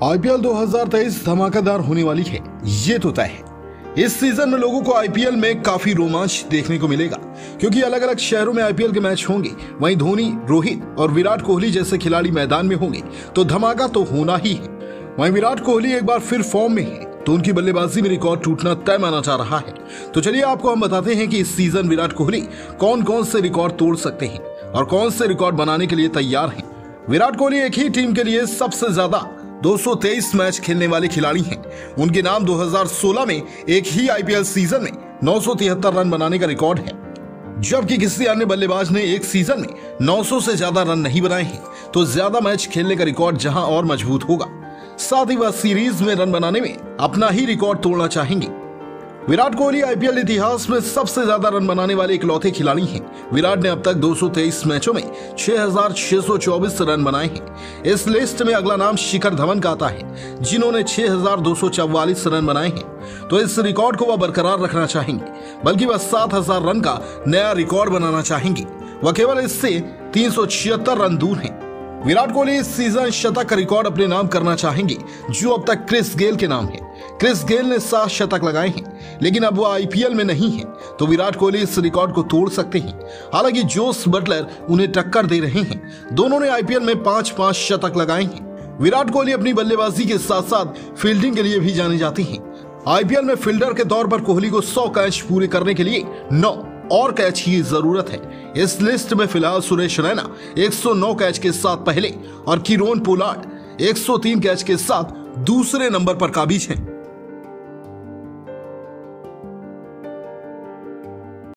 IPL 2023 धमाकेदार होने वाली है, ये तो तय है। इस सीजन में लोगों को आईपीएल में काफी रोमांच देखने को मिलेगा, क्योंकि अलग अलग शहरों में आईपीएल के मैच होंगे। वहीं धोनी, रोहित और विराट कोहली जैसे खिलाड़ी मैदान में होंगे तो धमाका तो होना ही है। वहीं विराट कोहली एक बार फिर फॉर्म में है तो उनकी बल्लेबाजी में रिकॉर्ड टूटना तय माना जा रहा है। तो चलिए आपको हम बताते हैं कि इस सीजन विराट कोहली कौन कौन से रिकॉर्ड तोड़ सकते हैं और कौन से रिकॉर्ड बनाने के लिए तैयार हैं। विराट कोहली एक ही टीम के लिए सबसे ज्यादा 223 मैच खेलने वाले खिलाड़ी हैं। उनके नाम 2016 में एक ही आईपीएल सीजन में 973 रन बनाने का रिकॉर्ड है, जबकि किसी अन्य बल्लेबाज ने एक सीजन में 900 से ज्यादा रन नहीं बनाए हैं। तो ज्यादा मैच खेलने का रिकॉर्ड जहां और मजबूत होगा, साथ ही वह सीरीज में रन बनाने में अपना ही रिकॉर्ड तोड़ना चाहेंगे। विराट कोहली आईपीएल इतिहास में सबसे ज्यादा रन बनाने वाले इकलौते खिलाड़ी हैं। विराट ने अब तक 223 मैचों में 6,624 रन बनाए हैं। इस लिस्ट में अगला नाम शिखर धवन का आता है, जिन्होंने 6,244 रन बनाए हैं। तो इस रिकॉर्ड को वह बरकरार रखना चाहेंगे, बल्कि वह 7,000 रन का नया रिकॉर्ड बनाना चाहेंगे। वह केवल इससे 376 रन दूर हैं। विराट कोहली इस सीजन शतक का रिकॉर्ड अपने नाम करना चाहेंगे, जो अब तक क्रिस गेल के नाम है। क्रिस गेल ने 7 शतक लगाए हैं, लेकिन अब वो आईपीएल में नहीं है, तो विराट कोहली इस रिकॉर्ड को तोड़ सकते हैं। हालांकि जोस बटलर उन्हें टक्कर दे रहे हैं। दोनों ने आईपीएल में 5-5 शतक लगाए हैं। विराट कोहली अपनी बल्लेबाजी के साथ साथ फील्डिंग के लिए भी जाने जाते हैं। आईपीएल में फील्डर के तौर पर कोहली को 100 कैच पूरे करने के लिए 9 और कैच की जरूरत है। इस लिस्ट में फिलहाल सुरेश रैना 109 कैच के साथ पहले और कीरोन पोलार्ड 103 कैच के साथ दूसरे नंबर पर काबिज हैं।